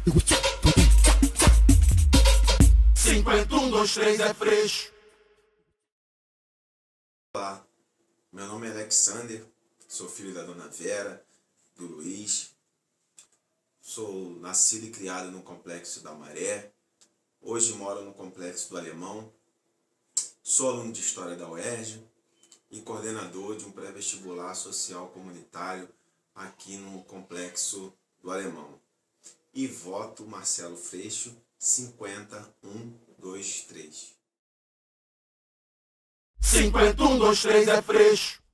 51, 2, 3 é freixo. Olá, meu nome é Alexander, sou filho da Dona Vera, do Luiz. Sou nascido e criado no Complexo da Maré. Hoje moro no Complexo do Alemão. Sou aluno de História da UERJ e coordenador de um pré-vestibular social comunitário aqui no Complexo do Alemão. E voto Marcelo Freixo, 51, 2, 3. 51, 2, 3 é freixo.